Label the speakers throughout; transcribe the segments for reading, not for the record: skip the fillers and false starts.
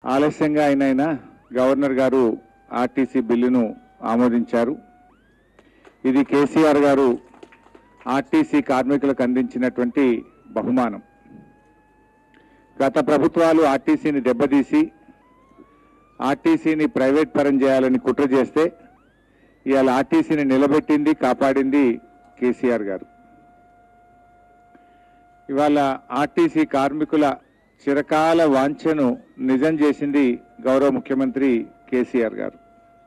Speaker 1: ఆలస్యంగా అయినైనా గవర్నర్ గారు ఆర్టీసీ బిల్లును ఆమోదించారు. ఇది కేసీఆర్ గారు ఆర్టీసీ కార్మికులకు అందించినటువంటి బహుమానం. గత ప్రభుత్వాలు ఆర్టీసీని దెబ్బతీసి ఆర్టీసీని ప్రైవేట్ పరం చేయాలని కుట్ర చేస్తే ఇవాళ ఆర్టీసీని నిలబెట్టింది, కాపాడింది కేసీఆర్ గారు. ఇవాళ ఆర్టీసీ కార్మికుల చిరకాల వాంఛను నిజం చేసింది గౌరవ ముఖ్యమంత్రి కేసీఆర్ గారు.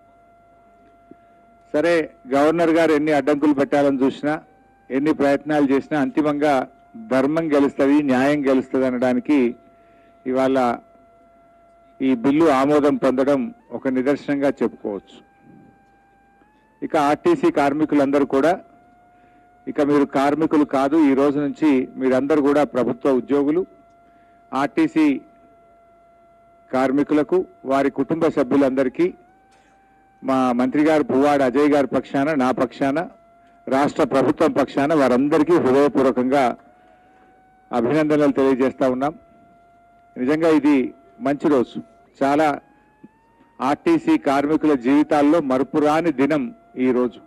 Speaker 1: సరే, గవర్నర్ గారు ఎన్ని అడ్డంకులు పెట్టాలని చూసినా, ఎన్ని ప్రయత్నాలు చేసినా అంతిమంగా ధర్మం గెలుస్తుంది, న్యాయం గెలుస్తుంది అనడానికి ఇవాళ ఈ బిల్లు ఆమోదం పొందడం ఒక నిదర్శనంగా చెప్పుకోవచ్చు. ఇక ఆర్టీసీ కార్మికులందరూ కూడా ఇక మీరు కార్మికులు కాదు, ఈ రోజు నుంచి మీరందరూ కూడా ప్రభుత్వ ఉద్యోగులు. ఆర్టీసీ కార్మికులకు వారి కుటుంబ సభ్యులందరికీ మా మంత్రి గారు పువ్వాడ అజయ్ గారి పక్షాన, నా పక్షాన, రాష్ట్ర ప్రభుత్వం పక్షాన వారందరికీ హృదయపూర్వకంగా అభినందనలు తెలియజేస్తా ఉన్నాం. నిజంగా ఇది మంచి రోజు. చాలా ఆర్టీసీ కార్మికుల జీవితాల్లో మరుపురాని దినం ఈ రోజు.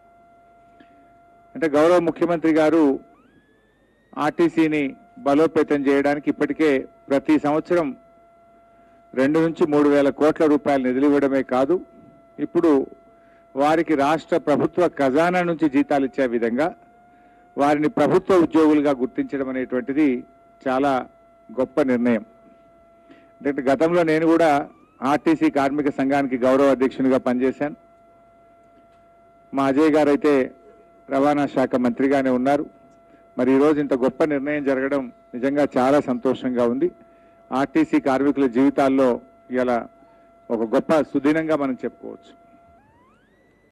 Speaker 1: అంటే గౌరవ ముఖ్యమంత్రి గారు ఆర్టీసీని బలోపేతం చేయడానికి ఇప్పటికే ప్రతి సంవత్సరం 2 నుంచి 3 వేల కోట్ల రూపాయలు నిధులు ఇవ్వడమే కాదు, ఇప్పుడు వారికి రాష్ట్ర ప్రభుత్వ ఖజానా నుంచి జీతాలు ఇచ్చే విధంగా వారిని ప్రభుత్వ ఉద్యోగులుగా గుర్తించడం అనేటువంటిది చాలా గొప్ప నిర్ణయం. అంటే గతంలో నేను కూడా ఆర్టీసీ కార్మిక సంఘానికి గౌరవ అధ్యక్షునిగా పనిచేశాను. మా అజయ్ గారు అయితే రవాణా శాఖ మంత్రిగానే ఉన్నారు. మరి ఈరోజు ఇంత గొప్ప నిర్ణయం జరగడం నిజంగా చాలా సంతోషంగా ఉంది. ఆర్టీసీ కార్మికుల జీవితాల్లో ఇలా ఒక గొప్ప సుదినంగా మనం చెప్పుకోవచ్చు.